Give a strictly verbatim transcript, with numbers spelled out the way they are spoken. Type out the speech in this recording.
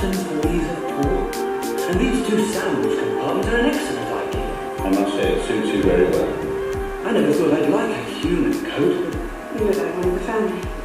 simple ease of port. And these two sandwich compartments are an excellent idea. I must say it suits you very well. I never thought I'd like a human coat. You look like one of the family.